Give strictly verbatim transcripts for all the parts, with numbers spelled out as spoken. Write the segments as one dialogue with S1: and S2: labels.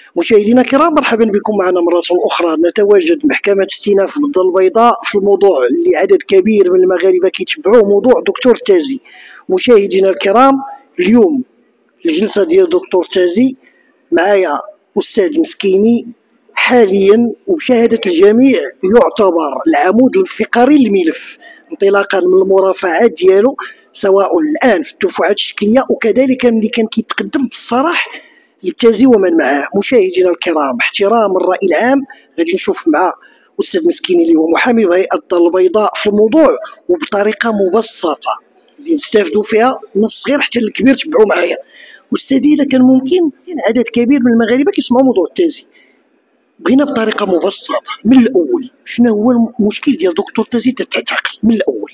S1: مشاهدينا الكرام، مرحبا بكم معنا مرة أخرى. نتواجد محكمة استئناف بالدار البيضاء في الموضوع اللي عدد كبير من المغاربة كيتبعوه، موضوع دكتور تازي. مشاهدينا الكرام، اليوم الجلسة ديال دكتور تازي معايا أستاذ مسكيني، حاليا وبشهادة الجميع يعتبر العمود الفقري للملف، انطلاقا من المرافعات ديالو سواء الآن في الدفعات الشكلية وكذلك ملي كان كيتقدم بالصراح للتازي ومن معاه. مشاهدينا الكرام، احترام الرأي العام، غادي نشوف مع أستاذ مسكيني اللي هو محامي بهيئة الدار البيضاء في الموضوع وبطريقة مبسطة اللي نستافدوا فيها من الصغير حتى الكبير. تبعوا معايا أستاذي، إذا كان ممكن، كاين عدد كبير من المغاربة كيسمعوا موضوع التازي، بغينا بطريقة مبسطة من الأول شنو هو المشكل ديال دكتور تازي تتعقل من الأول.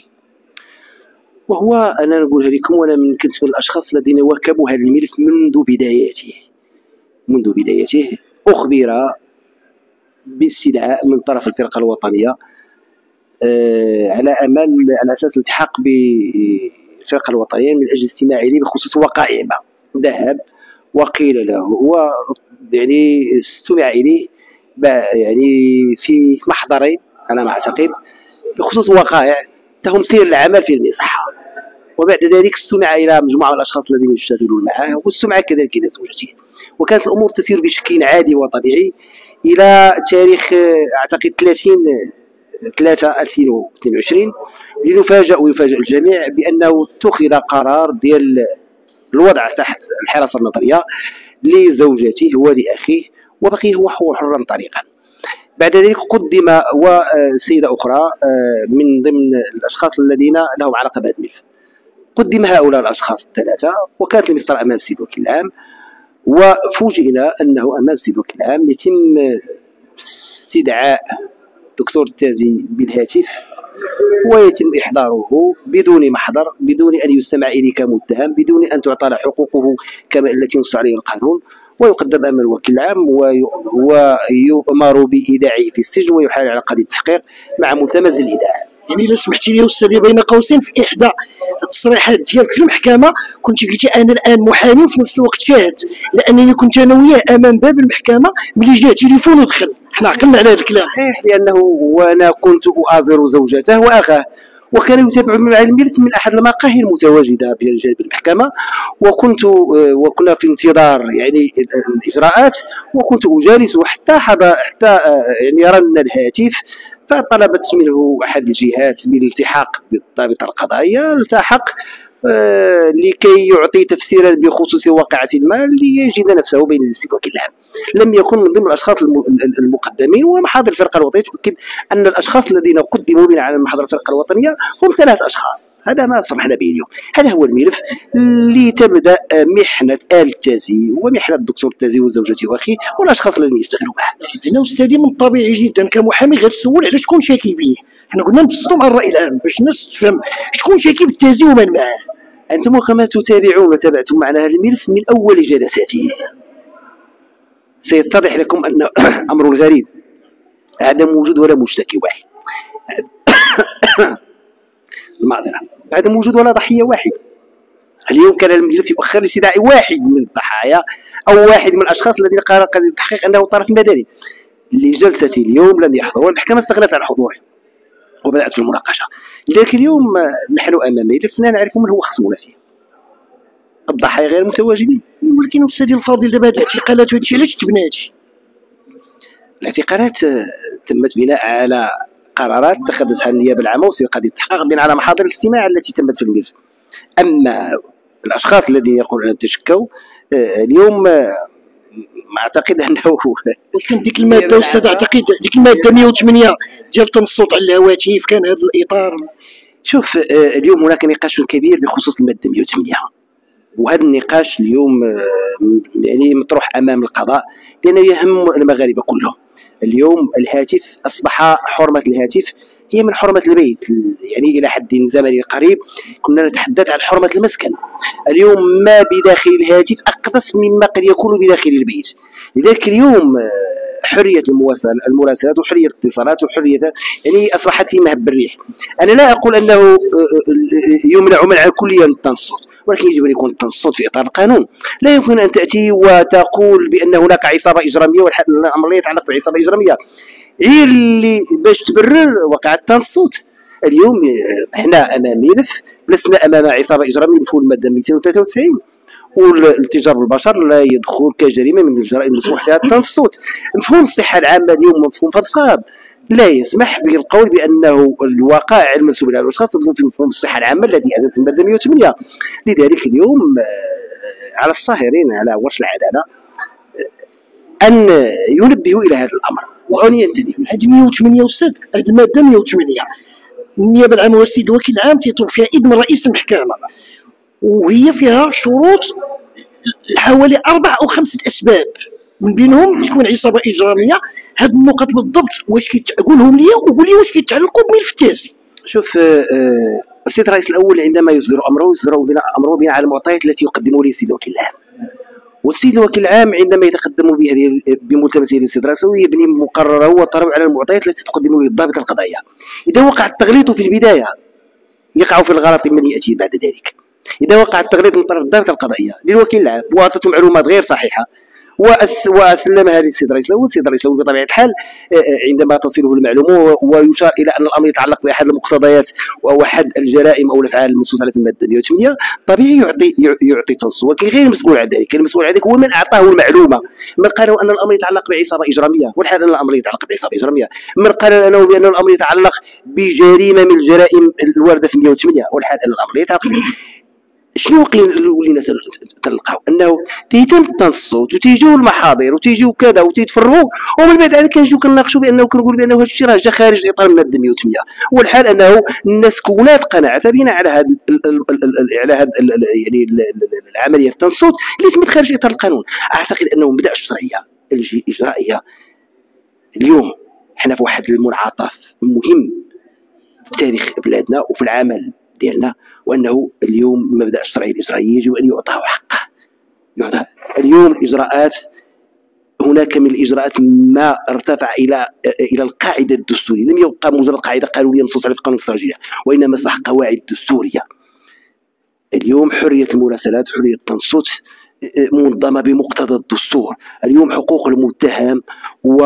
S2: وهو أنا نقولها لكم، وأنا من كنت من الأشخاص الذين واكبوا هذا الملف منذ بداياته منذ بدايته أخبر باستدعاء من طرف الفرقة الوطنية آه على أمل على أساس الالتحاق بالفرقة الوطنية من أجل استماع إليه بخصوص وقائع ما. ذهب وقيل له و يعني استمع إليه يعني في محضرين على ما أعتقد بخصوص وقائع تهم سير العمل في المصحة، وبعد ذلك استمع إلى مجموعة من الأشخاص الذين يشتغلون معه، واستمع كذلك إلى زوجته، وكانت الأمور تسير بشكل عادي وطبيعي إلى تاريخ أعتقد ثلاثين ثلاثة ألفين واثنين وعشرين، لنفاجأ ويفاجأ الجميع بأنه اتخذ قرار ديال الوضع تحت الحراسة النظرية لزوجته ولأخيه، وبقي هو حرا طريقا. بعد ذلك قدم وسيدة أخرى من ضمن الأشخاص الذين لهم علاقة بهذا الملف، قدم هؤلاء الأشخاص الثلاثة، وكانت المسطرة أمام السيد الوكيل العام، وفوجئنا أنه أمام السيد الوكيل العام يتم استدعاء دكتور تازي بالهاتف ويتم إحضاره بدون محضر، بدون أن يستمع إليه كمتهم، بدون أن تعطى له حقوقه كما التي ينص عليه القانون، ويقدم امام الوكيل العام ويؤمر بايداعه في السجن ويحال على قضيه التحقيق مع ملتمس الايداع.
S1: يعني الا سمحتي لي استاذي بين قوسين، في احدى التصريحات ديالك في المحكمه كنت قلتي انا الان محامي وفي نفس الوقت شاهد، لانني كنت انا وياه امام باب المحكمه ملي جا تليفون ودخل. حنا عقلنا على هذا الكلام.
S2: صحيح، لانه وانا كنت اؤازر زوجته واخاه، وكان يتابع مع الملف من احد المقاهي المتواجده بجانب المحكمه، وكنت وكنا في انتظار يعني الاجراءات، وكنت اجالسه حتى حضر حتى يعني رن الهاتف، فطلبت منه احد الجهات بالالتحاق بالضابطه القضائيه، التحق آه لكي يعطي تفسيرا بخصوص واقعة ما ليجد نفسه بين السيد الوكيل العام. لم يكن من ضمن الاشخاص المقدمين، ومحاضر الفرقه الوطنيه تؤكد ان الاشخاص الذين قدموا بنا على محاضر الفرقه الوطنيه هم ثلاث اشخاص. هذا ما صرحنا به اليوم، هذا هو الملف لتبدا محنه آل التازي ومحنه الدكتور التازي وزوجته واخيه والاشخاص الذين يشتغلوا معه.
S1: انا استاذي من الطبيعي جدا كمحامي غتسول على شكون شاكي به. حنا قلنا نبسطوا مع الراي العام باش الناس تفهم شكون شاكي بالتازي ومن معاه.
S2: انتم كما تتابعون وتابعتم معنا هذا الملف من اول جلساته، سيتضح لكم أن أمر غريب، عدم وجود ولا مشتكي واحد المعذرة، عدم وجود ولا ضحية واحد. اليوم كان الملف يؤخر لاستدعاء واحد من الضحايا أو واحد من الأشخاص الذين قرر قضية التحقيق أنه طرف مدني. لجلسة اليوم لم يحضر، والمحكمة استغنت عن حضوره وبدأت في المناقشة. لذلك اليوم نحن أمام ملف لا نعرف من هو خصمنا فيه، الضحايا غير متواجدين.
S1: ولكن استاذي الفاضل، دابا هاد الاعتقالات وهادشي علاش تبنات؟
S2: الاعتقالات تمت بناء على قرارات اتخذتها النيابه العامه وسير قضيه التحقيق بناء على محاضر الاستماع التي تمت في الملف. اما الاشخاص الذين يقولون انهم تشكوا اليوم اعتقد انه
S1: ولكن ديك الماده استاذ، اعتقد ديك الماده مئة وثمانية ديال التنصت على الهواتف كان هذا الاطار.
S2: شوف، اليوم هناك نقاش كبير بخصوص الماده مئة وثمانية، وهذا النقاش اليوم يعني مطروح امام القضاء لانه يهم المغاربه كلهم. اليوم الهاتف اصبح حرمه الهاتف هي من حرمه البيت، يعني الى حد زمني قريب كنا نتحدث عن حرمه المسكن. اليوم ما بداخل الهاتف اقدس مما قد يكون بداخل البيت. لذلك اليوم حريه المراسلات وحريه الاتصالات وحريه يعني اصبحت في مهب الريح. انا لا اقول انه يمنع منعا كليا التنصت، ولكن يجب ان يكون التنصت في اطار القانون. لا يمكن ان تاتي وتقول بان هناك عصابه اجراميه والامر لا يتعلق بعصابه اجراميه، غير اللي باش تبرر وقع التنصت. اليوم احنا امام ملف، لسنا امام عصابه اجراميه مفهوم الماده مئتين وثلاثة وتسعين، والاتجار بالبشر لا يدخل كجريمه من الجرائم المسموح فيها التنصت. مفهوم الصحه العامه اليوم مفهوم فضفاض لا يسمح بالقول بانه الوقائع المنسوبه لها الاشخاص تدخل في مفهوم الصحه العامه الذي اتت الماده مئة وثمانية. لذلك اليوم على الصاهرين على وصل العداله ان ينبهوا الى هذا الامر وان ينتبهوا.
S1: هذه مئة وثمانية أستاذ، هذه الماده مئة وثمانية النيابه العامه والسيد الوكيل العام تيطلب فيها اذن رئيس المحكمه، وهي فيها شروط حوالي اربع او خمسه اسباب، من بينهم تكون عصابه اجراميه. هاد النقط بالضبط واش كتقولهم لي وقول لي واش كيتعلقوا بملف تازي؟
S2: شوف آه السيد الرئيس الاول عندما يصدر امره يصدر بناء امره بناء على المعطيات التي يقدمه لي السيد الوكيل العام، والسيد الوكيل العام عندما يتقدم بهذه بملتمسه للسيد الرئيس يبني مقرره وطلب على المعطيات التي تقدمه للضابط القضائيه. اذا وقع التغليط في البدايه يقع في الغلط من ياتي بعد ذلك. اذا وقع التغليط من طرف الضابط القضائيه للوكيل العام واعطته معلومات غير صحيحه وسلمها للسيد الرئيس الاول، السيد الرئيس الاول بطبيعه الحال عندما تصله المعلومه ويشار الى ان الامر يتعلق باحد المقتضيات او احد الجرائم او الافعال المنصوص عليها في الماده مئة وثمانية، طبيعي يعطي يعطي تنصت، ولكن غير مسؤول عن ذلك. المسؤول عن ذلك هو من اعطاه المعلومه، من قال ان الامر يتعلق بعصابه اجراميه والحال ان الامر يتعلق بعصابه اجراميه، من قال له بان الامر يتعلق بجريمه من الجرائم الوارده في مئة وثمانية والحال ان الامر يتعلق. شنو ولينا تلقاو انه تيتم التنصت وتيجيو المحاضر وتيجيو كذا وتيتفرغوا، ومن بعد هذا كنجيو كنناقشوا بانه كنقول بانه هذا الشيء راه جا خارج اطار الماده مئة وثمانية، والحال انه الناس كونات قناعه بناء على هذا على هذا يعني العمليه التنصت اللي تمت خارج اطار القانون. اعتقد انه مبدا الشرعيه الاجرائيه اليوم حنا في واحد المنعطف مهم في تاريخ بلادنا وفي العمل ديالنا، وانه اليوم المبدا الشرعي الاجرائي يجب ان يعطاه حقه. يعطى اليوم الاجراءات، هناك من الاجراءات ما ارتفع الى الى القاعده الدستوريه، لم يبقى مجرد قاعده قانونيه منصوص عليها في قانون الاستراتيجيه، وانما اصبح قواعد دستوريه. اليوم حريه المراسلات، حريه التنصت منظمه بمقتضى الدستور. اليوم حقوق المتهم و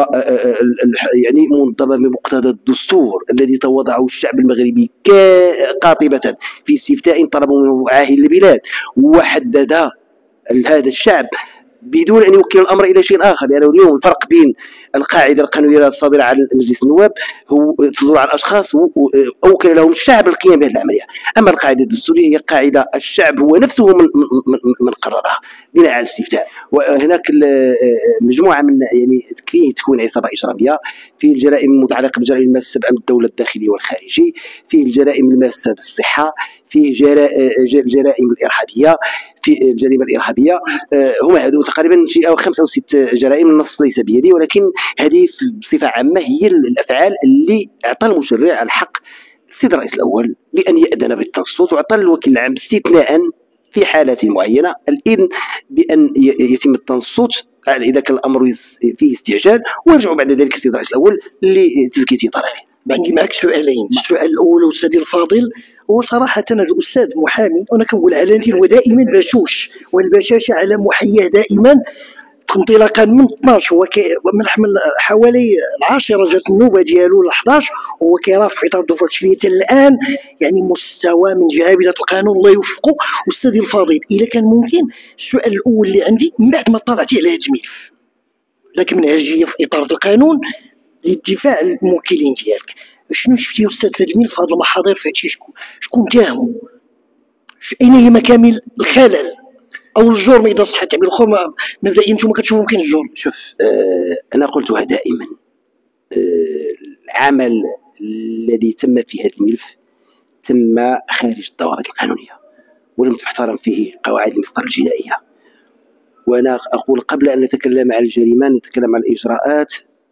S2: يعني منظمه بمقتضى الدستور الذي توضعه الشعب المغربي قاطبه في استفتاء طلبوا منه عاهل البلاد، وحدد هذا الشعب بدون ان يوكل الامر الى شيء اخر. لانه يعني اليوم الفرق بين القاعده القانونيه الصادره عن مجلس النواب هو تصدر عن اشخاص اوكل لهم الشعب القيام بهذه العمليه، اما القاعده الدستوريه هي قاعده الشعب هو نفسه من من, من قررها بناء على الاستفتاء. وهناك مجموعه من يعني كيف تكون عصابه اجراميه في الجرائم المتعلقه بالجرائم الماسه بامن الدوله الداخلي والخارجي، في الجرائم الماسه بالصحه، في الجرائم الارهابيه، في الجريمه الارهابيه. هما هذو تقريبا شي او خمسه او ست جرائم، النص ليس بيدي، ولكن هذه بصفه عامه هي الافعال اللي اعطى المشرع الحق السيد الرئيس الاول بان ياذن بالتنصت، وعطى الوكيل العام استثناء في حالات معينه الاذن بان يتم التنصت اذا كان الامر فيه استعجال، ويرجع بعد ذلك السيد الرئيس الاول لتزكيه طلبه.
S1: عندي معك سؤالين. السؤال الاول استاذي الفاضل، هو صراحة أنا الأستاذ محامي وأنا كنقول علامتي هو دائما بشوش، والبشاشة على محياه دائما انطلاقا من اثناش. هو من حوالي العاشرة جات النوبة ديالو ل احد عشر، وهو كيرافع في إطار الدفعة التشريعية حتى الآن، يعني مستوى من جهابذة القانون الله يوفقه. أستاذي الفاضل إذا كان ممكن السؤال الأول اللي عندي من بعد ما اطلعتي على هذا الملف لك منهجية في إطار القانون للدفاع عن الموكلين ديالك، شنو شفتي استاذ في هذا الملف في هذه المحاضر في هادشي؟ شكون شكون تاهموا؟ اين هي مكامن الخلل او الجرم اذا صح التعبير الاخر مبدئيا انتم كتشوفوا كاين الجرم؟
S2: شوف آه انا قلتها دائما، آه العمل الذي تم في هذا الملف تم خارج الضوابط القانونيه ولم تحترم فيه قواعد المسطره الجنائيه. وانا اقول قبل ان نتكلم عن الجريمه نتكلم عن الاجراءات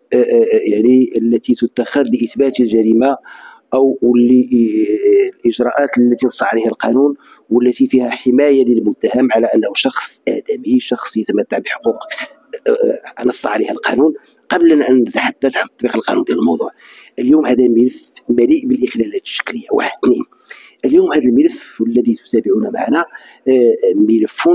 S2: يعني التي تتخذ لإثبات الجريمة أو الإجراءات التي نص عليها القانون والتي فيها حماية للمتهم على أنه شخص آدمي، شخص يتمتع بحقوق نص عليها القانون قبل أن نتحدث عن تطبيق القانون ديال الموضوع. اليوم هذا الملف مليء بالإخلالات الشكلية. واحد اثنين، اليوم هذا الملف الذي تتابعون معنا ملف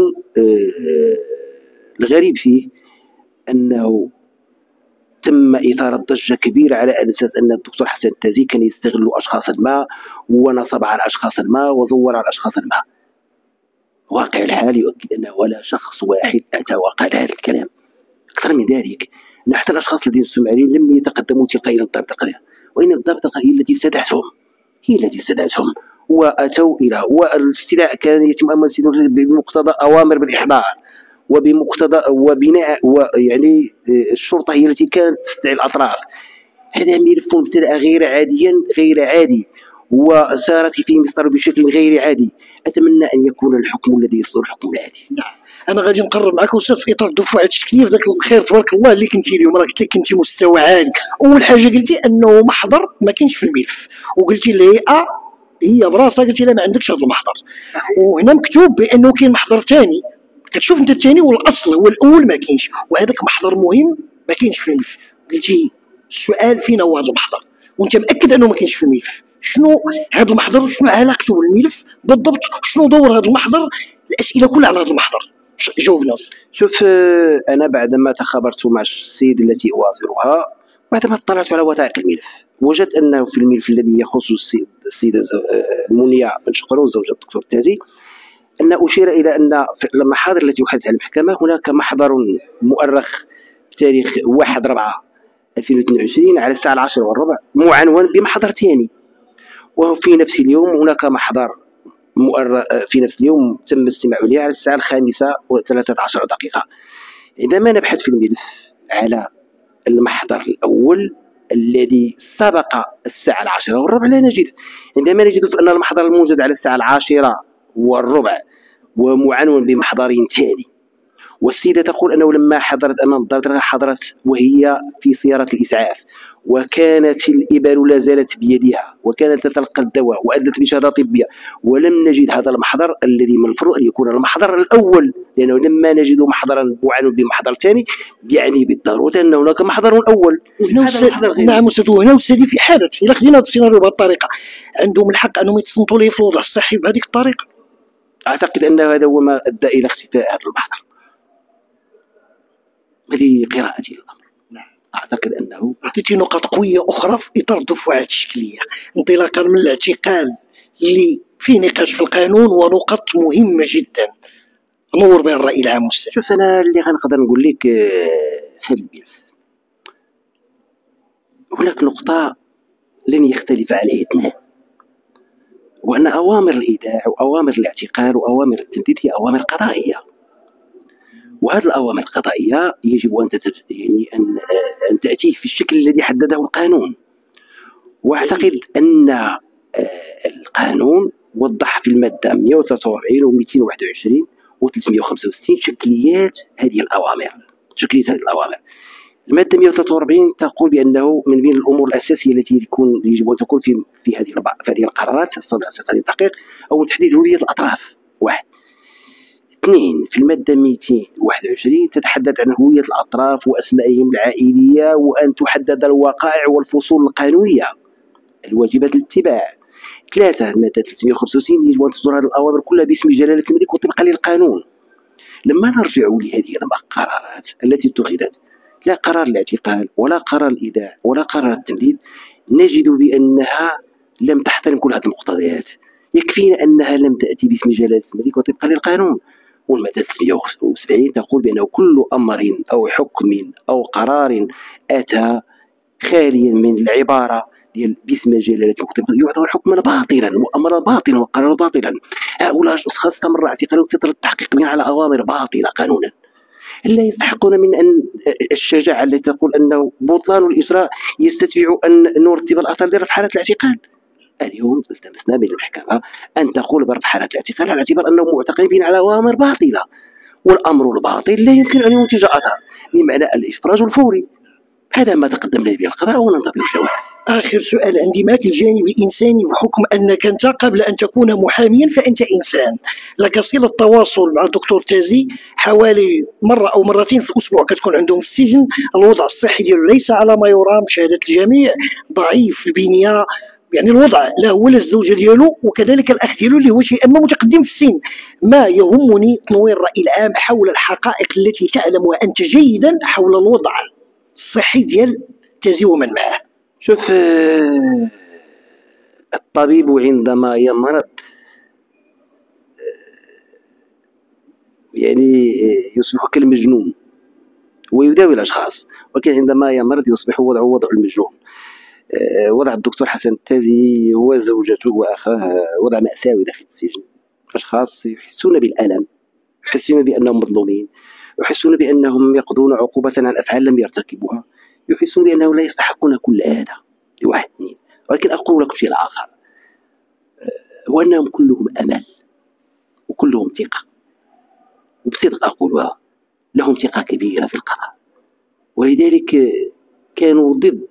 S2: الغريب فيه أنه تم إثارة ضجة كبيرة على أساس أن الدكتور حسن التازي كان يستغل أشخاصا ما ونصب على أشخاصا ما وزور على أشخاصا ما. واقع الحال يؤكد أنه ولا شخص واحد أتى وقال هذا الكلام. أكثر من ذلك أن حتى الأشخاص الذين استمعوا لم يتقدموا تلقائيا للضابط القضائي، وإن الضابط القضائي هي التي استدعتهم هي التي استدعتهم وأتوا إلى، والاستدعاء كان يتم بمقتضى أوامر بالإحضار وبمقتضى وبناء ويعني الشرطة هي التي كانت تستدعي الأطراف. هذا ملف ابتدأ غير عاديا غير عادي وسارت فيه مصر بشكل غير عادي. أتمنى أن يكون الحكم الذي يصدر حكم العادي.
S1: نعم انا غادي نقرب معك استاذ في اطار الدفعه التشكيليه في ذاك الخير تبارك الله اللي كنتي اليوم، راه قلت لك كنتي مستوى عالي. اول حاجه قلتي انه محضر ما كاينش في الملف، وقلتي الهيئه هي براسها قلتي لا ما عندكش هذا المحضر، وهنا مكتوب بانه كاين محضر ثاني. كتشوف انت الثاني والاصل هو الاول ما كاينش، وهذاك محضر مهم ما كاينش في الملف. قلتي السؤال فين هو هذا المحضر وانت مأكد انه ما كاينش في الملف. شنو هذا المحضر؟ شنو علاقته بالملف بالضبط؟ شنو دور هذا المحضر؟ الاسئله كلها على هذا المحضر جاوبنا.
S2: شوف انا بعدما تخابرت مع السيد التي اواصرها، بعدما اطلعت على وثائق الملف، وجدت انه في الملف الذي يخص السيده منية بن شقرون زوجة الدكتور التازي ان اشير الى ان المحاضر التي احدثها المحكمه هناك محضر مؤرخ بتاريخ واحد أربعة ألفين واثنين وعشرين على الساعه العاشرة والربع معنون بمحضر ثاني، وفي نفس اليوم هناك محضر في نفس اليوم تم الاستماع إليه على الساعة الخامسة وثلاثة عشر دقيقة. عندما نبحث في الملف على المحضر الأول الذي سبق الساعة العاشرة والربع لا نجد. عندما نجد أن المحضر الموجز على الساعة العاشرة والربع ومعنون بمحضر ثاني، والسيدة تقول أنه لما حضرت أمام الضابط حضرت وهي في سيارة الإسعاف، وكانت الإبر لا زالت بيدها وكانت تتلقى الدواء وأدلت بشهادة طبية، ولم نجد هذا المحضر الذي من المفروض أن يكون المحضر الأول، لأنه لما نجد محضرا معنون بمحضر ثاني يعني بالضرورة أن هناك محضر أول.
S1: نعم أستاذ، هنا أستاذي في حالة إلا خدينا هذا السيناريو بهذه الطريقة عندهم الحق أنهم يتصنتوا ليه في الوضع الصحي بهذه الطريقة.
S2: أعتقد أن هذا هو ما أدى إلى اختفاء هذا المحضر. هذه قراءتي للأمر. أعتقد أنه
S1: أعطيتي نقاط قوية أخرى في إطار الدفعات التشكيلية انطلاقا من الاعتقال اللي فيه نقاش في القانون ونقط مهمة جدا. نور بها الرأي العام أستاذ.
S2: شوف أنا اللي غنقدر نقول لك في الملف هناك نقطة لن يختلف عليها اثنان، وأن أوامر الإيداع وأوامر الاعتقال وأوامر التمديد هي أوامر قضائية، وهذه الأوامر القضائية يجب أن يعني أن أن تأتي في الشكل الذي حدده القانون. وأعتقد أن القانون وضح في المادة مئة وثلاثة وأربعين و مئتين وواحد وعشرين و ثلاثمئة وخمسة وستين شكليات هذه الأوامر. شكليات هذه الأوامر المادة مئة وثلاثة وأربعين تقول بأنه من بين الأمور الأساسية التي يكون يجب أن تكون في في هذه في هذه القرارات الصادرة عن التحقيق أو تحديد هوية الأطراف. واحد. اثنين، في المادة مئتين وواحد وعشرين تتحدث عن هوية الأطراف وأسمائهم العائلية وأن تحدد الوقائع والفصول القانونية الواجبة للاتباع. ثلاثة، المادة ثلاثمئة وخمسة وستين يجب أن تصدر هذه الأوامر كلها باسم جلالة الملك وطبقا للقانون. لما نرجع لهذه القرارات التي اتخذت، لا قرار الاعتقال ولا قرار الإيداع ولا قرار التمديد، نجد بأنها لم تحترم كل هذه المقتضيات. يكفينا أنها لم تأتي باسم جلالة الملك وطبقا للقانون. والمادة ثلاثمئة وسبعين تقول بأنه كل أمر أو حكم أو قرار أتى خاليا من العبارة ديال باسم جلالة الملك يعتبر حكما باطلا وأمرا باطلا وقرارا باطلا. هؤلاء الأشخاص استمر اعتقالهم في فترة التحقيق بناء على أوامر باطلة قانونا. لا يستحقون من أن الشجاعة التي تقول أنه بطلان الإجراء يستتبع أن نرتب الأثر لرفع حالة الاعتقال. اليوم التمسنا من المحكمة أن تقول برفع حالة الاعتقال على اعتبار أنهم معتقلين على أوامر باطلة، والأمر الباطل لا يمكن أن ينتج أثر بمعنى الإفراج الفوري. هذا ما تقدمنا به القضاء وننتظر الجواب.
S1: آخر سؤال عندي معك الجانب الإنساني، بحكم أنك أنت قبل أن تكون محاميا فأنت إنسان، لك صلة تواصل مع الدكتور تازي حوالي مرة أو مرتين في الأسبوع كتكون عندهم في السجن. الوضع الصحي ديالو ليس على ما يرام بشهادة الجميع، ضعيف البنية، يعني الوضع لا هو لا الزوجه ديالو وكذلك الاخ ديالو اللي هو شيئا ما متقدم في السن. ما يهمني تنوير الراي العام حول الحقائق التي تعلمها انت جيدا حول الوضع الصحي ديال تازي ومن معه.
S2: شوف، الطبيب عندما يمرض يعني يصبح كالمجنون ويداوي الاشخاص، ولكن عندما يمرض يصبح وضعه وضع المجنون. وضع الدكتور حسن التازي هو زوجته واخاه وضع مأساوي داخل السجن. اشخاص يحسون بالالم، يحسون بانهم مظلومين، يحسون بانهم يقضون عقوبه عن افعال لم يرتكبوها، يحسون بانهم لا يستحقون كل هذا. واحد اثنين. ولكن اقول لكم شيء اخر، هو انهم كلهم امل وكلهم ثقه، وبصدق اقولها، لهم ثقه كبيره في القضاء، ولذلك كانوا ضد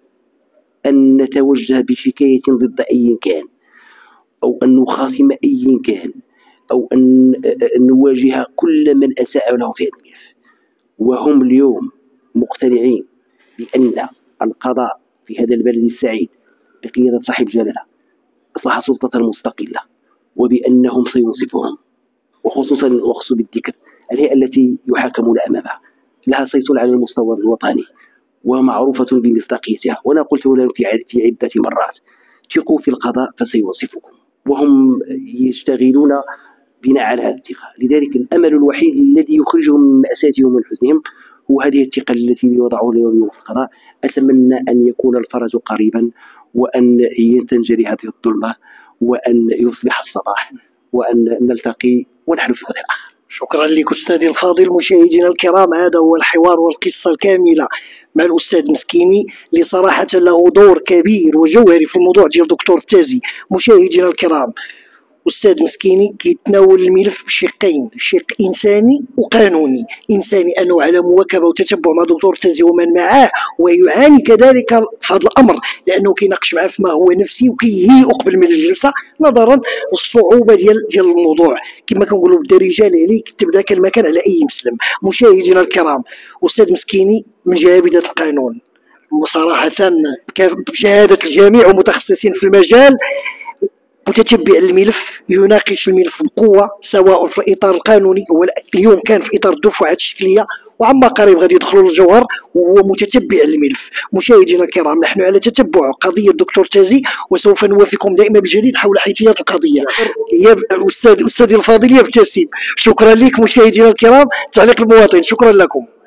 S2: أن نتوجه بشكاية ضد أي كان، أو أن نخاصم أي كان، أو أن نواجه كل من أساء لهم في هذا الملف. وهم اليوم مقتنعين بأن القضاء في هذا البلد السعيد بقيادة صاحب جلالة أصبح سلطة مستقلة، وبأنهم سينصفهم. وخصوصا وأقصد بالذكر الهيئة التي يحاكمون أمامها لها صيت على المستوى الوطني ومعروفة بمصداقيتها. وأنا قلت لهم في عدة مرات: ثقوا في القضاء فسيوصفكم. وهم يشتغلون بناء على هذه الثقة. لذلك الأمل الوحيد الذي يخرجهم من مأساتهم ومن حزنهم هو هذه الثقة التي وضعوا اليوم في القضاء. أتمنى أن يكون الفرج قريبا، وأن تنجلي هذه الظلمة، وأن يصبح الصباح، وأن نلتقي ونحن في وقت آخر.
S1: شكرا لك أستاذي الفاضل. مشاهدينا الكرام، هذا هو الحوار والقصة الكاملة مع الأستاذ مسكيني اللي صراحة له دور كبير وجوهري في الموضوع ديال دكتور التازي. مشاهدينا الكرام، أستاذ مسكيني كيتناول الملف بشقين، شق إنساني وقانوني. إنساني أنه على مواكبة وتتبع مع دكتور التازي ومن معاه، ويعاني كذلك في هذا الأمر لأنه كيناقش معاه فيما هو نفسي وكيهيئ قبل من الجلسة نظرا للصعوبة ديال ديال الموضوع. كما كنقولوا بالدارجة عليك تبدا كالمكان على أي مسلم. مشاهدينا الكرام، أستاذ مسكيني من جهابذة القانون صراحة بشهادة الجميع ومتخصصين في المجال، متتبع الملف، يناقش الملف بقوة سواء في الإطار القانوني، واليوم كان في إطار الدفعات الشكلية، وعما قريب غادي يدخلوا للجوهر، وهو متتبع الملف. مشاهدينا الكرام، نحن على تتبع قضية الدكتور التازي، وسوف نوافيكم دائما بالجديد حول حيثيات القضية. يا أستاذ أستاذي الفاضل يبتسم. شكرا لك مشاهدينا الكرام. تعليق المواطن. شكرا لكم.